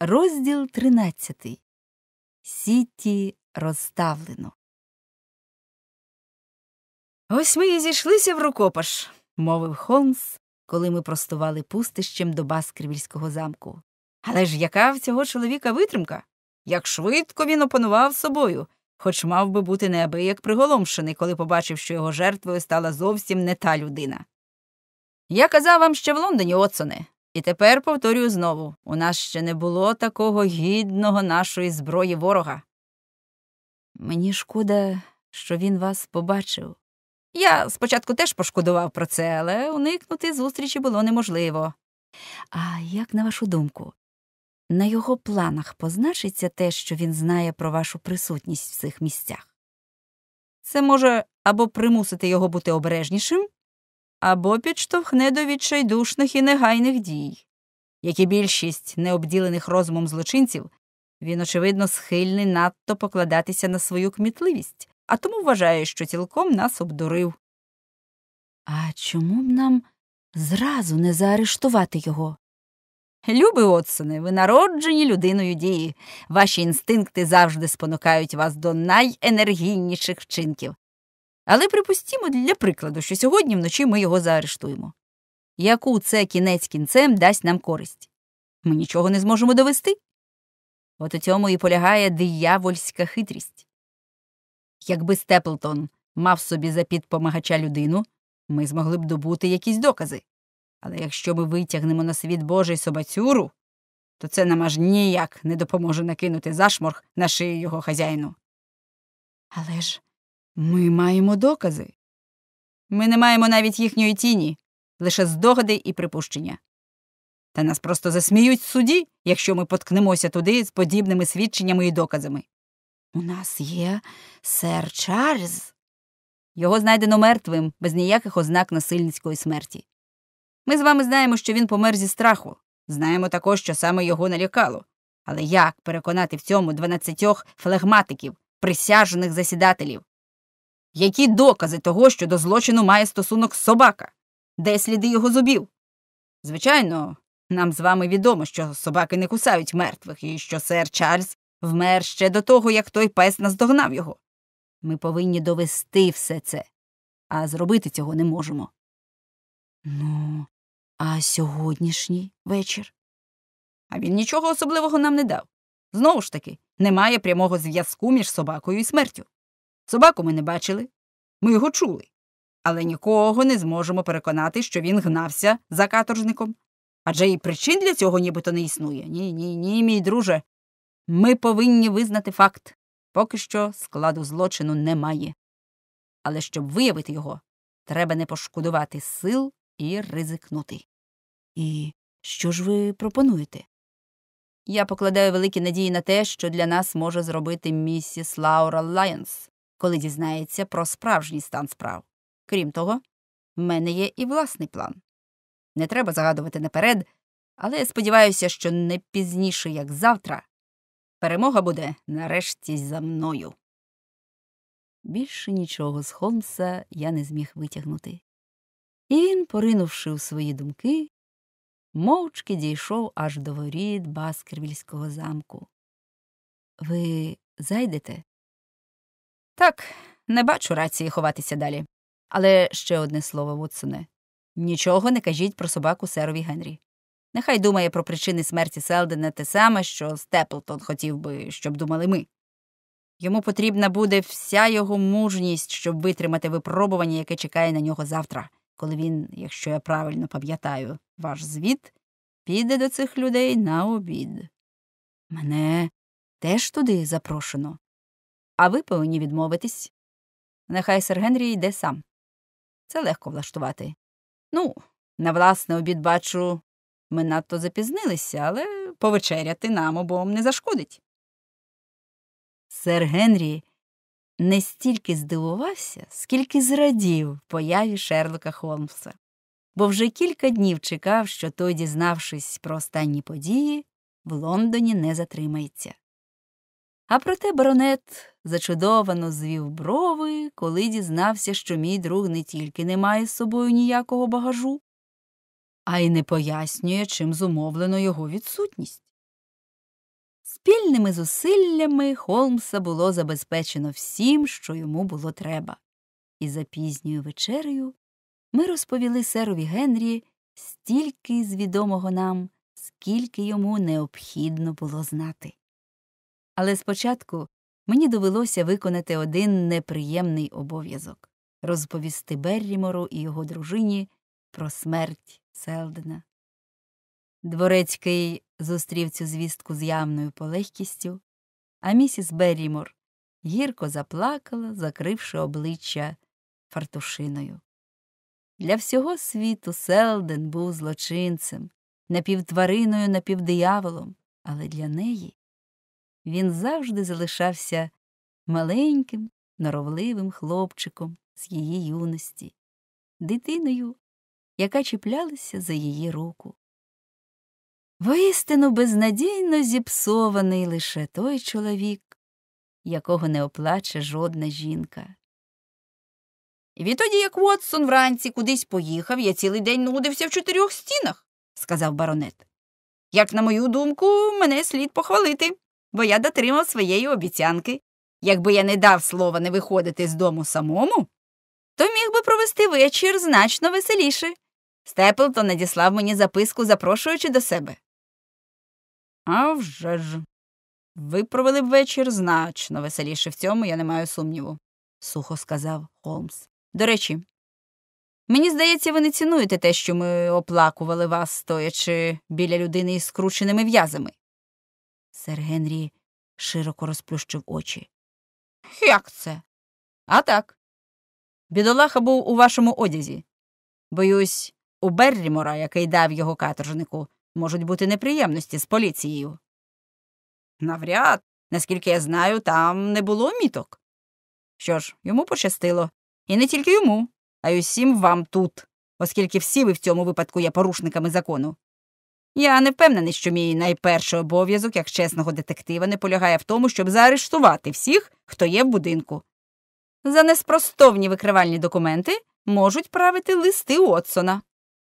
Розділ 13. Сіті розставлено. «Ось ми і зійшлися в рукопаш», – мовив Холмс, коли ми простували пустищем до Баскервільського замку. «Але ж яка в цього чоловіка витримка? Як швидко він опанував собою, хоч мав би бути неабияк приголомшений, коли побачив, що його жертвою стала зовсім не та людина. Я казав вам ще в Лондоні, Отсоне, і тепер повторюю знову, у нас ще не було такого гідного нашої зброї ворога. Мені шкода, що він вас побачив. Я спочатку теж пошкодував про це, але уникнути зустрічі було неможливо. А як, на вашу думку, на його планах позначиться те, що він знає про вашу присутність в цих місцях? Це може або примусити його бути обережнішим, або підштовхне до відчайдушних і негайних дій. Як і більшість необділених розумом злочинців, він, очевидно, схильний надто покладатися на свою кмітливість, а тому вважає, що цілком нас обдурив. А чому б нам зразу не заарештувати його? Любий Отсоне, ви народжені людиною дії. Ваші інстинкти завжди спонукають вас до найенергійніших вчинків. Але припустімо для прикладу, що сьогодні вночі ми його заарештуємо. Яку це кінець кінцем дасть нам користь? Ми нічого не зможемо довести. От у цьому і полягає диявольська хитрість. Якби Степлтон мав собі за підпомагача людину, ми змогли б добути якісь докази. Але якщо ми витягнемо на світ Божий собацюру, то це нам аж ніяк не допоможе накинути зашморг на шию його хазяїну. Але ж ми маємо докази. Ми не маємо навіть їхньої тіні, лише здогади і припущення. Та нас просто засміють в суді, якщо ми поткнемося туди з подібними свідченнями і доказами. У нас є сер Чарльз. Його знайдено мертвим, без ніяких ознак насильницької смерті. Ми з вами знаємо, що він помер зі страху. Знаємо також, що саме його налякало. Але як переконати в цьому 12 флегматиків, присяжних засідателів? Які докази того, що до злочину має стосунок собака? Де сліди його зубів? Звичайно, нам з вами відомо, що собаки не кусають мертвих, і що сер Чарльз вмер ще до того, як той пес наздогнав його. Ми повинні довести все це, а зробити цього не можемо. Ну, а сьогоднішній вечір? А він нічого особливого нам не дав. Знову ж таки, немає прямого зв'язку між собакою і смертю. Собаку ми не бачили, ми його чули, але нікого не зможемо переконати, що він гнався за каторжником. Адже і причин для цього нібито не існує. Ні, мій друже. Ми повинні визнати факт. Поки що складу злочину немає. Але щоб виявити його, треба не пошкодувати сил і ризикнути. І що ж ви пропонуєте? Я покладаю великі надії на те, що для нас може зробити місіс Лаура Лайонс, коли дізнається про справжній стан справ. Крім того, в мене є і власний план. Не треба загадувати наперед, але я сподіваюся, що не пізніше, як завтра, перемога буде нарешті за мною. Більше нічого з Холмса я не зміг витягнути. І він, поринувши у свої думки, мовчки дійшов аж до воріт Баскервільського замку. Ви зайдете? Так, не бачу рації ховатися далі. Але ще одне слово, Вотсоне. Нічого не кажіть про собаку серові Генрі. Нехай думає про причини смерті Селдена те саме, що Степлтон хотів би, щоб думали ми. Йому потрібна буде вся його мужність, щоб витримати випробування, яке чекає на нього завтра, коли він, якщо я правильно пам'ятаю ваш звіт, піде до цих людей на обід. Мене теж туди запрошено. А ви повинні відмовитись. Нехай сер Генрі йде сам. Це легко влаштувати. Ну, на власний обід, бачу, ми надто запізнилися, але повечеряти нам обом не зашкодить. Сер Генрі не стільки здивувався, скільки зрадів появі Шерлока Холмса, бо вже кілька днів чекав, що той, дізнавшись про останні події, в Лондоні не затримається. А проте баронет зачудовано звів брови, коли дізнався, що мій друг не тільки не має з собою ніякого багажу, а й не пояснює, чим зумовлено його відсутність. Спільними зусиллями Холмса було забезпечено всім, що йому було треба. І за пізньою вечерею ми розповіли серові Генрі стільки з відомого нам, скільки йому необхідно було знати. Але спочатку мені довелося виконати один неприємний обов'язок – розповісти Беррімору і його дружині про смерть Селдена. Дворецький зустрів цю звістку з явною полегкістю, а місіс Беррімор гірко заплакала, закривши обличчя фартушиною. Для всього світу Селден був злочинцем, напівтвариною, напівдияволом, але для неї він завжди залишався маленьким, норовливим хлопчиком з її юності, дитиною, яка чіплялася за її руку. Воістину безнадійно зіпсований лише той чоловік, якого не оплаче жодна жінка. І відтоді, як Вотсон вранці кудись поїхав, я цілий день нудився в 4 стінах, сказав баронет. Як на мою думку, мене слід похвалити, бо я дотримав своєї обіцянки. Якби я не дав слова не виходити з дому самому, то міг би провести вечір значно веселіше. Степлтон надіслав мені записку, запрошуючи до себе. А вже ж. Ви провели б вечір значно веселіше, в цьому я не маю сумніву, сухо сказав Холмс. До речі, мені здається, ви не цінуєте те, що ми оплакували вас, стоячи біля людини із скрученими в'язами. Сер Генрі широко розплющив очі. Як це? А так. Бідолаха був у вашому одязі. Боюсь, у Беррімора, який дав його каторжнику, можуть бути неприємності з поліцією. Навряд. Наскільки я знаю, там не було міток. Що ж, йому пощастило. І не тільки йому, а й усім вам тут, оскільки всі ви в цьому випадку є порушниками закону. Я не впевнений, що мій найперший обов'язок, як чесного детектива, не полягає в тому, щоб заарештувати всіх, хто є в будинку. За неспростовні викривальні документи можуть правити листи Уотсона.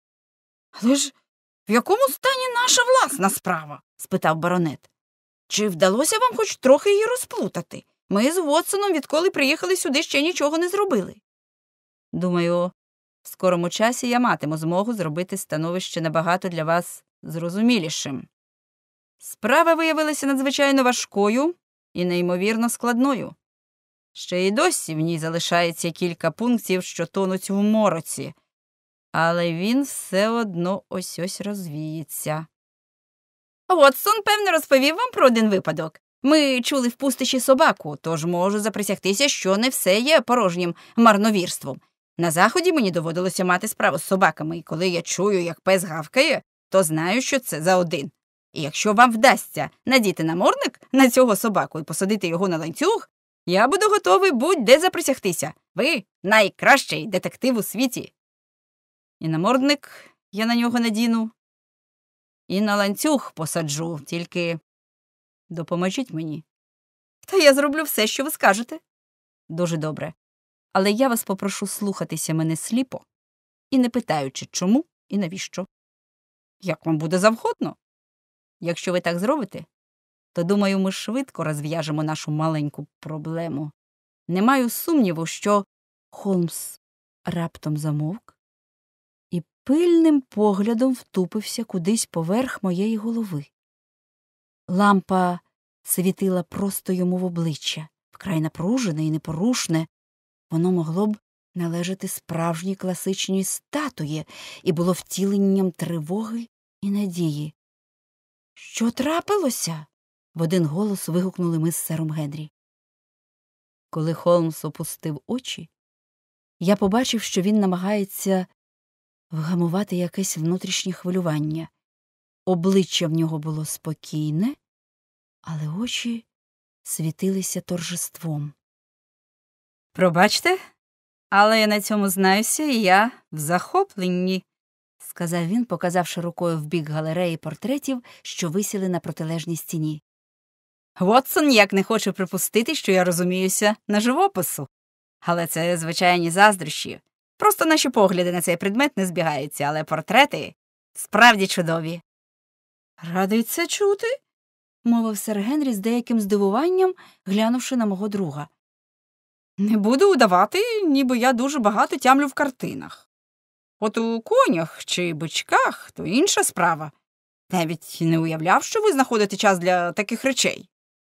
Але ж в якому стані наша власна справа? Спитав баронет. Чи вдалося вам хоч трохи її розплутати? Ми з Уотсоном, відколи приїхали сюди, ще нічого не зробили. Думаю, в скорому часі я матиму змогу зробити становище набагато для вас зрозумілішим. Справа виявилася надзвичайно важкою і неймовірно складною. Ще й досі в ній залишається кілька пунктів, що тонуть в мороці, але він все одно ось-ось розвіється. Вотсон, певно, розповів вам про один випадок. Ми чули в пустищі собаку, тож можу заприсягтися, що не все є порожнім марновірством. На заході мені доводилося мати справу з собаками, і коли я чую, як пес гавкає, то знаю, що це за один. І якщо вам вдасться надіти намордник на цього собаку і посадити його на ланцюг, я буду готовий будь-де заприсягтися. Ви найкращий детектив у світі. І намордник я на нього надіну, і на ланцюг посаджу, тільки допоможіть мені. Та я зроблю все, що ви скажете. Дуже добре. Але я вас попрошу слухатися мене сліпо і не питаючи, чому і навіщо. Як вам буде завгодно. Якщо ви так зробите, то, думаю, ми швидко розв'яжемо нашу маленьку проблему. Не маю сумніву, що Холмс раптом замовк і пильним поглядом втупився кудись поверх моєї голови. Лампа світила просто йому в обличчя, вкрай напружене і непорушне. Воно могло б належати справжній класичній статуї і було втіленням тривоги і надії. «Що трапилося?» – в один голос вигукнули ми з сером Генрі. Коли Холмс опустив очі, я побачив, що він намагається вгамувати якесь внутрішнє хвилювання. Обличчя в нього було спокійне, але очі світилися торжеством. «Пробачте, але я на цьому знаюся, і я в захопленні», – сказав він, показавши рукою в бік галереї портретів, що висіли на протилежній стіні. Вотсон ніяк не хоче припустити, що я розуміюся на живопису. Але це звичайні заздрощі. Просто наші погляди на цей предмет не збігаються, але портрети справді чудові. Радий це чути. мовив сер Генрі з деяким здивуванням, глянувши на мого друга. Не буду удавати, ніби я дуже багато тямлю в картинах. От у конях чи бичках – то інша справа. Навіть не уявляв, що ви знаходите час для таких речей.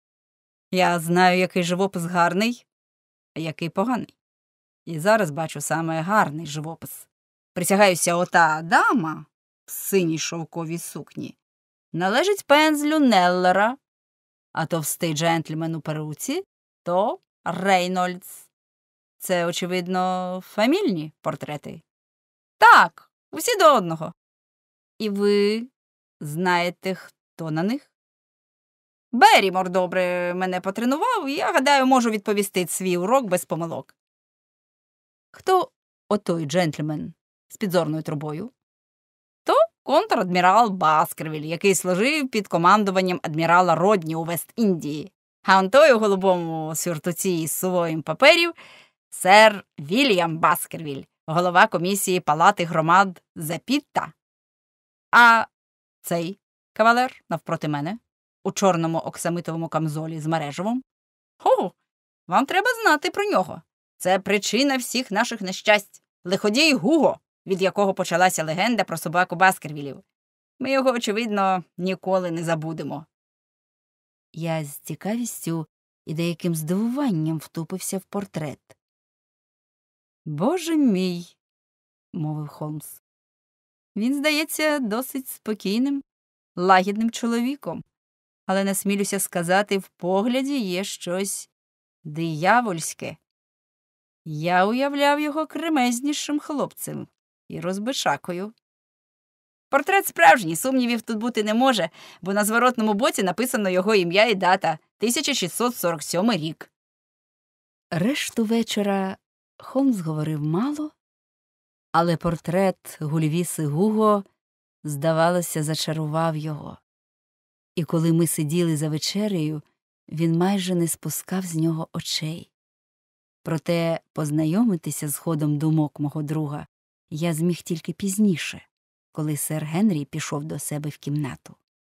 Я знаю, який живопис гарний, а який поганий. І зараз бачу саме гарний живопис. Присягаюся, ота дама в синій шовковій сукні належить пензлю Неллера, а товстий джентльмен у перуці – то Рейнольдс. Це, очевидно, фамільні портрети. Так, усі до одного. І ви знаєте, хто на них? Беррімор добре мене потренував, і я, гадаю, можу відповісти свій урок без помилок. Хто отой джентльмен з підзорною трубою? То контр-адмірал Баскервіль, який служив під командуванням адмірала Родні у Вест-Індії. А он той у голубому сюртуці із сувоєм паперів – сер Вільям Баскервіль, голова комісії палати громад Запітта. А цей кавалер навпроти мене у чорному оксамитовому камзолі з мережевом? О, вам треба знати про нього. Це причина всіх наших нещасть. Лиходій Гуго, від якого почалася легенда про собаку Баскервілів. Ми його, очевидно, ніколи не забудемо. Я з цікавістю і деяким здивуванням втупився в портрет. «Боже мій», – мовив Холмс. «Він, здається, досить спокійним, лагідним чоловіком, але, насмілюся сказати, в погляді є щось диявольське. Я уявляв його кремезнішим хлопцем і розбишакою. Портрет справжній, сумнівів тут бути не може, бо на зворотному боці написано його ім'я і дата – 1647 рік». Решту вечора Холмс говорив мало, але портрет Гульвіси Гуго, здавалося, зачарував його. І коли ми сиділи за вечерею, він майже не спускав з нього очей. Проте познайомитися з ходом думок мого друга я зміг тільки пізніше, коли сер Генрі пішов до себе в кімнату.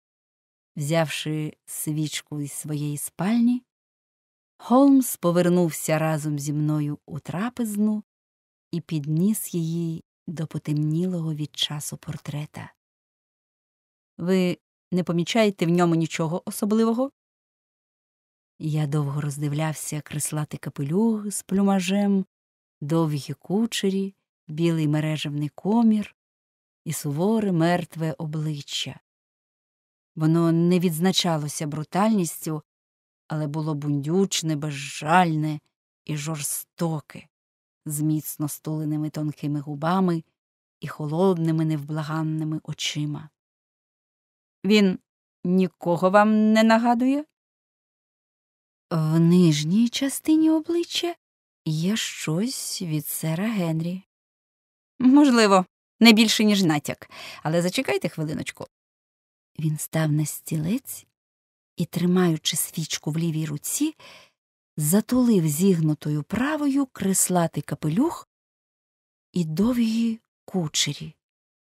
Взявши свічку із своєї спальні, Холмс повернувся разом зі мною у трапезну і підніс її до потемнілого від часу портрета. «Ви не помічаєте в ньому нічого особливого?» Я довго роздивлявся креслатий капелюх з плюмажем, довгі кучері, білий мережевний комір і суворе мертве обличчя. Воно не відзначалося брутальністю, але було бундючне, безжальне і жорстоке, з міцно стуленими тонкими губами і холодними невблаганними очима. «Він нікого вам не нагадує?» В нижній частині обличчя є щось від сера Генрі. «Можливо, не більше, ніж натяк, але зачекайте хвилиночку». Він став на стілець і, тримаючи свічку в лівій руці, затулив зігнутою правою креслатий капелюх і довгі кучері.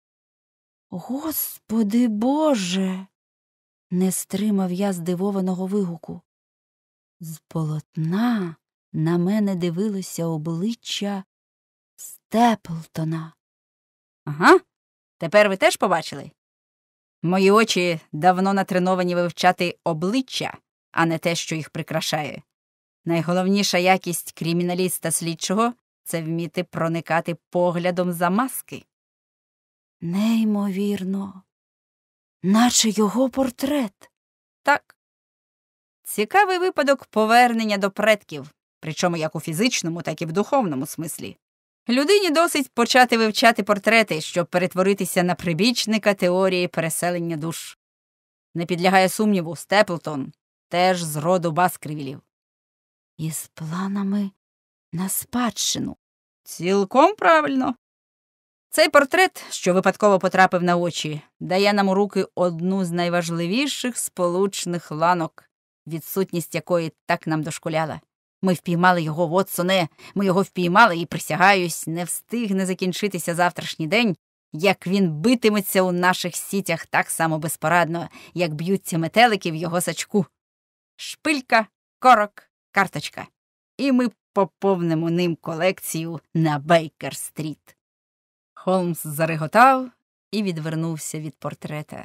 «Господи Боже!» – не стримав я здивованого вигуку. З полотна на мене дивилося обличчя Степлтона. «Ага, тепер ви теж побачили? Мої очі давно натреновані вивчати обличчя, а не те, що їх прикрашає. Найголовніша якість криміналіста-слідчого – це вміти проникати поглядом за маски». Неймовірно. Наче його портрет. Так. Цікавий випадок повернення до предків, причому як у фізичному, так і в духовному смислі. Людині досить почати вивчати портрети, щоб перетворитися на прибічника теорії переселення душ. Не підлягає сумніву, Степлтон теж з роду Баскервілів. Із планами на спадщину. Цілком правильно. Цей портрет, що випадково потрапив на очі, дає нам у руки одну з найважливіших сполучних ланок, відсутність якої так нам дошкуляла. Ми впіймали його, Вотсоне, ми його впіймали, і, присягаюсь, не встигне закінчитися завтрашній день, як він битиметься у наших сітях так само безпорадно, як б'ються метелики в його сачку. Шпилька, корок, карточка. І ми поповнимо ним колекцію на Бейкер-стріт. Холмс зареготав і відвернувся від портрета.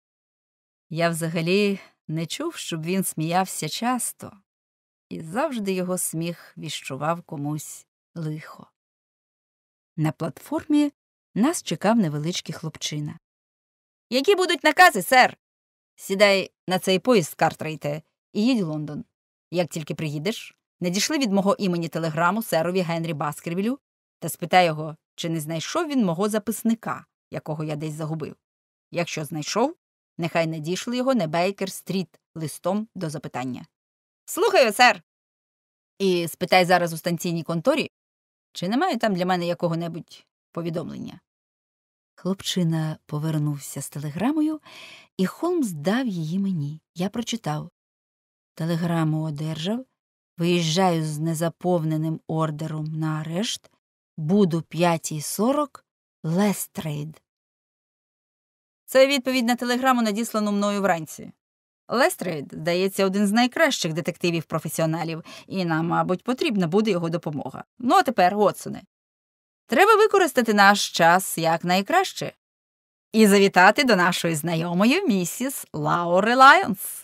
Я взагалі не чув, щоб він сміявся часто, і завжди його сміх віщував комусь лихо. На платформі нас чекав невеличкий хлопчина. «Які будуть накази, сер?» «Сідай на цей поїзд, Картрейте, і їдь у Лондон. Як тільки приїдеш, надішли від мого імені телеграму серові Генрі Баскервілю та спитай його, чи не знайшов він мого записника, якого я десь загубив. Якщо знайшов, нехай надішле його на Бейкер-стріт листом до запитання». «Слухаю, сер!» «І спитай зараз у станційній конторі, чи немає там для мене якого-небудь повідомлення?» Хлопчина повернувся з телеграмою, і Холмс дав її мені. Я прочитав. Телеграму одержав. Виїжджаю з незаповненим ордером на арешт. Буду 5:40, Лестрейд. Це відповідь на телеграму, надіслану мною вранці. Лестрейд, здається, один з найкращих детективів-професіоналів, і нам, мабуть, потрібна буде його допомога. Ну, а тепер, Вотсоне, треба використати наш час якнайкраще і завітати до нашої знайомої місіс Лаури Лайонс.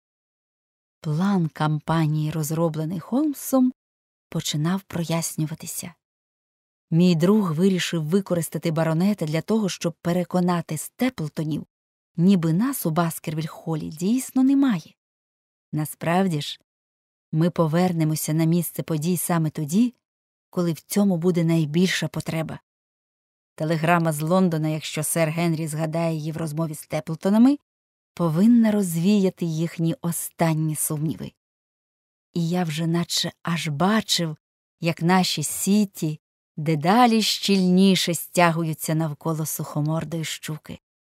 План кампанії, розроблений Холмсом, починав прояснюватися. Мій друг вирішив використати баронета для того, щоб переконати Степлтонів, ніби нас у Баскервіль-холі дійсно немає. Насправді ж, ми повернемося на місце подій саме тоді, коли в цьому буде найбільша потреба. Телеграма з Лондона, якщо сер Генрі згадає її в розмові з Степлтонами, повинна розвіяти їхні останні сумніви. І я вже наче аж бачив, як наші сіті дедалі щільніше стягуються навколо сухомордої щуки.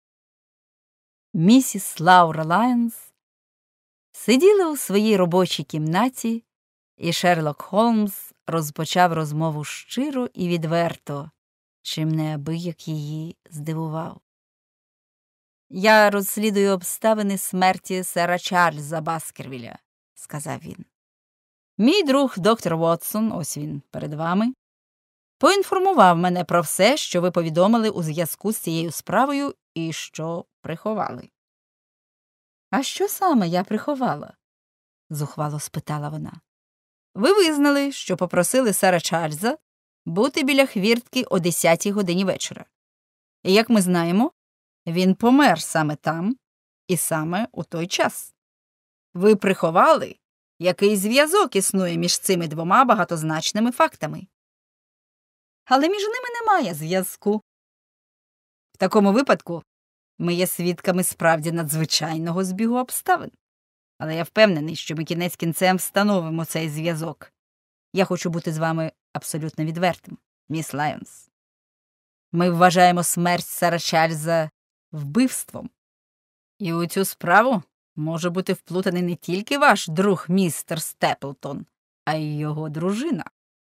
Місіс Лаура Лайонс сиділа у своїй робочій кімнаті, і Шерлок Холмс розпочав розмову щиро і відверто, чим неабияк її здивував. «Я розслідую обставини смерті сера Чарльза Баскервіля», – сказав він. «Мій друг доктор Вотсон, ось він перед вами, поінформував мене про все, що ви повідомили у зв'язку з цією справою і що приховали». «А що саме я приховала?» – зухвало спитала вона. «Ви визнали, що попросили сера Чарльза бути біля хвіртки о 10-й годині вечора. І, як ми знаємо, він помер саме там і саме у той час. Ви приховали, який зв'язок існує між цими двома багатозначними фактами. Але між ними немає зв'язку. В такому випадку ми є свідками справді надзвичайного збігу обставин. Але я впевнений, що ми кінець кінцем встановимо цей зв'язок. Я хочу бути з вами абсолютно відвертим, міс Лайонс. Ми вважаємо смерть сера Чарльза вбивством. І у цю справу може бути вплутаний не тільки ваш друг містер Степлтон, а й його дружина».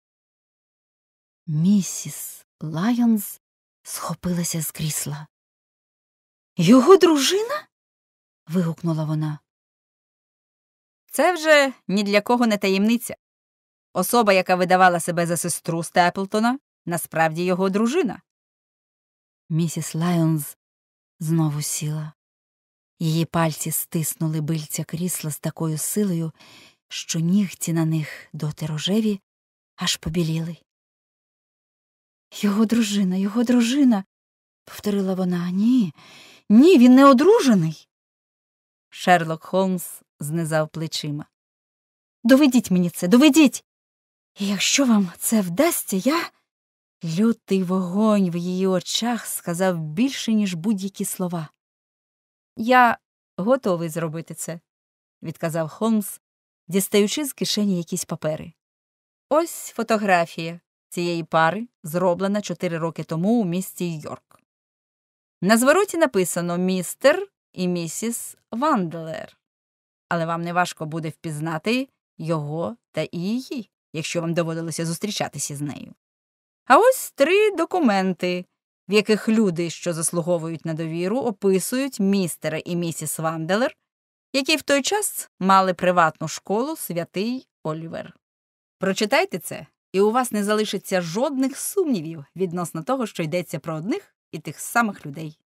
Місіс Лайонс схопилася з крісла. «Його дружина?» – вигукнула вона. «Це вже ні для кого не таємниця. Особа, яка видавала себе за сестру Степлтона, насправді його дружина». Місіс Лайонс знову сіла. Її пальці стиснули бильця крісла з такою силою, що нігті на них доти рожеві аж побіліли. Його дружина, – повторила вона. «Ні, він не одружений». Шерлок Холмс знизав плечима. «Доведіть мені це, доведіть! І якщо вам це вдасться, я…» Лютий вогонь в її очах сказав більше, ніж будь-які слова. «Я готовий зробити це», – відказав Холмс, дістаючи з кишені якісь папери. «Ось фотографія цієї пари, зроблена 4 роки тому у місті Йорк. На звороті написано «Містер і місіс Ванделер», але вам не важко буде впізнати його та і її, якщо вам доводилося зустрічатися з нею. А ось 3 документи, в яких люди, що заслуговують на довіру, описують містера і місіс Ванделер, які в той час мали приватну школу «Святий Олівер». Прочитайте це, і у вас не залишиться жодних сумнівів відносно того, що йдеться про одних і тих самих людей.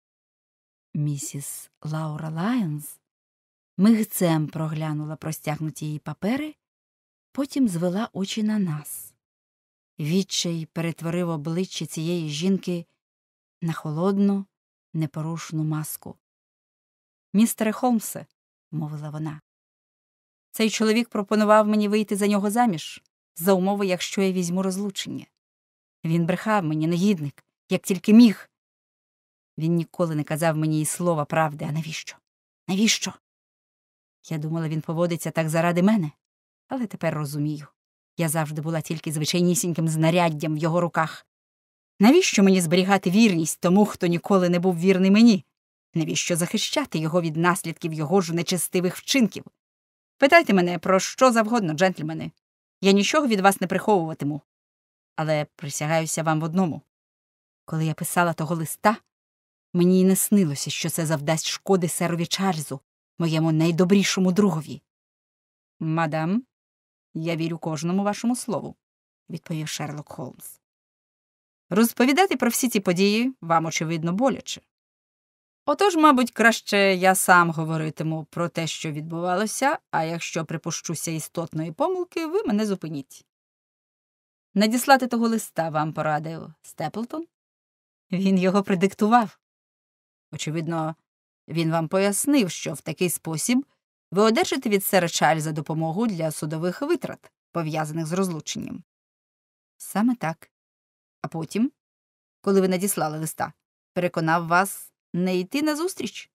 Місіс Лаура Лайонс мигцем проглянула простягнуті їй папери, потім звела очі на нас. Відчай перетворив обличчя цієї жінки на холодну, непорушну маску. «Містере Холмсе», – мовила вона, – «цей чоловік пропонував мені вийти за нього заміж, за умови, якщо я візьму розлучення. Він брехав мені, негідник, як тільки міг. Він ніколи не казав мені і слова правди. А навіщо? Навіщо? Я думала, він поводиться так заради мене, але тепер розумію. Я завжди була тільки звичайнісіньким знаряддям в його руках. Навіщо мені зберігати вірність тому, хто ніколи не був вірний мені? Навіщо захищати його від наслідків його ж нечестивих вчинків? Питайте мене про що завгодно, джентльмени. Я нічого від вас не приховуватиму. Але присягаюся вам в одному. Коли я писала того листа, мені й не снилося, що це завдасть шкоди серові Чарльзу, моєму найдобрішому другові. «Мадам, я вірю кожному вашому слову», – відповів Шерлок Холмс. «Розповідати про всі ці події вам, очевидно, боляче. Отож, мабуть, краще я сам говоритиму про те, що відбувалося, а якщо припущуся істотної помилки, ви мене зупиніть. Надіслати того листа вам порадив Степлтон? Він його предиктував. Очевидно, він вам пояснив, що в такий спосіб ви одержите від сера Чарльза допомогу для судових витрат, пов'язаних з розлученням. Саме так. А потім, коли ви надіслали листа, переконав вас не йти назустріч.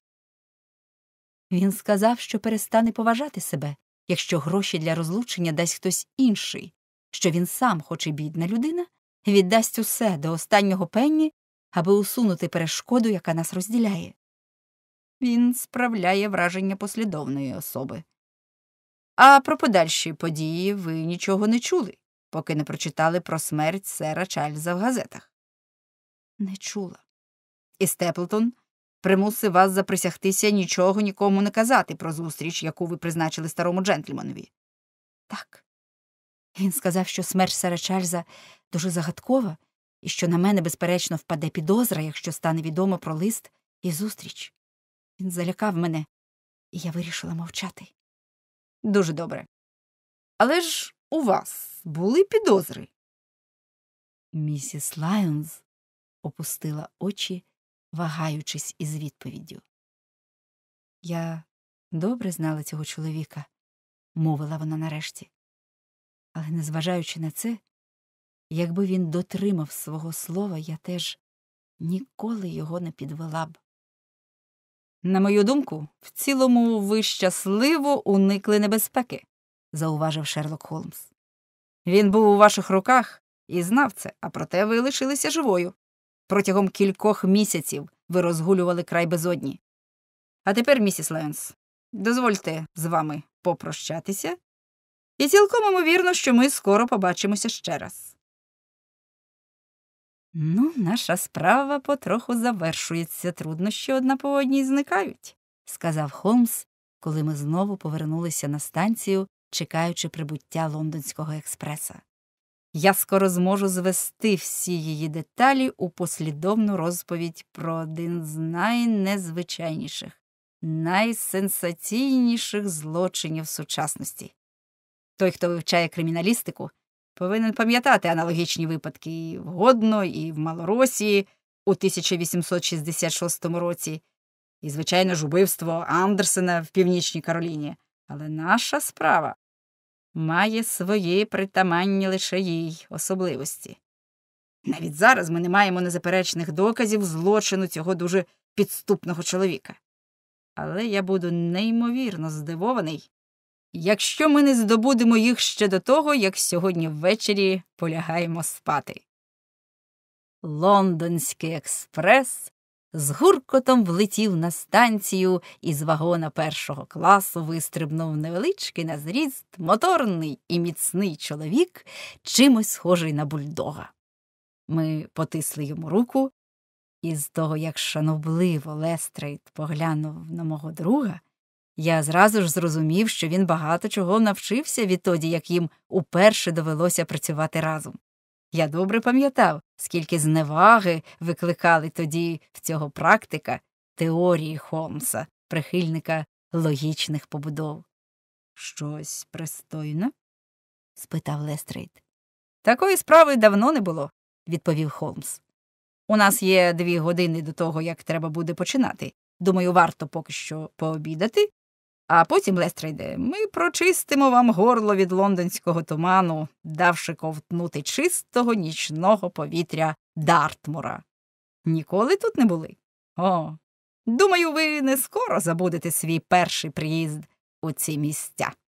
Він сказав, що перестане поважати себе, якщо гроші для розлучення дасть хтось інший, що він сам, хоч і бідна людина, віддасть усе до останнього пенні, аби усунути перешкоду, яка нас розділяє. Він справляє враження послідовної особи. А про подальші події ви нічого не чули, поки не прочитали про смерть сера Чарльза в газетах? Не чула. І Степлтон примусив вас заприсягтися нічого нікому не казати про зустріч, яку ви призначили старому джентльменові? Так. Він сказав, що смерть сера Чарльза дуже загадкова, і що на мене, безперечно, впаде підозра, якщо стане відомо про лист і зустріч. Він залякав мене, і я вирішила мовчати. Дуже добре. Але ж у вас були підозри? Місіс Лайонс опустила очі, вагаючись із відповіддю. Я добре знала цього чоловіка, мовила вона нарешті. Але, незважаючи на це, якби він дотримав свого слова, я теж ніколи його не підвела б. На мою думку, в цілому ви щасливо уникли небезпеки, зауважив Шерлок Холмс. Він був у ваших руках і знав це, а проте ви лишилися живою. Протягом кількох місяців ви розгулювали край безодні. А тепер, місіс Лайонс, дозвольте з вами попрощатися, і цілком імовірно, що ми скоро побачимося ще раз. Ну, наша справа потроху завершується, труднощі одна по одній зникають, сказав Холмс, коли ми знову повернулися на станцію, чекаючи прибуття лондонського експреса. Я скоро зможу звести всі її деталі у послідовну розповідь про один з найнезвичайніших, найсенсаційніших злочинів сучасності. Той, хто вивчає криміналістику, повинен пам'ятати аналогічні випадки і в Годно, і в Малоросії у 1866 році, і, звичайно ж, убивство Андерсена в Північній Кароліні. Але наша справа має свої притаманні лише їй особливості. Навіть зараз ми не маємо незаперечних доказів злочину цього дуже підступного чоловіка. Але я буду неймовірно здивований, якщо ми не здобудемо їх ще до того, як сьогодні ввечері полягаємо спати. Лондонський експрес з гуркотом влетів на станцію, і з вагона першого класу вистрибнув невеличкий на зріст, моторний і міцний чоловік, чимось схожий на бульдога. Ми потисли йому руку, І з того, як шанобливо Лестрейд поглянув на мого друга, я зразу ж зрозумів, що він багато чого навчився відтоді, як їм уперше довелося працювати разом. Я добре пам'ятав, скільки зневаги викликали тоді в цього практика теорії Холмса, прихильника логічних побудов. «Щось пристойне?» – спитав Лестрейд. Такої справи давно не було, відповів Холмс. У нас є 2 години до того, як треба буде починати. Думаю, варто поки що пообідати. А потім, Лестрейде, ми прочистимо вам горло від лондонського туману, давши ковтнути чистого нічного повітря Дартмура. Ніколи тут не були? О, думаю, ви не скоро забудете свій перший приїзд у ці місця.